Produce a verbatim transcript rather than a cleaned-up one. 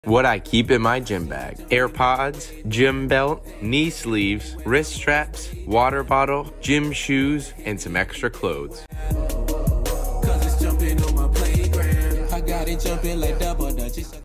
What I keep in my gym bag: AirPods, gym belt, knee sleeves, wrist straps, water bottle, gym shoes, and some extra clothes.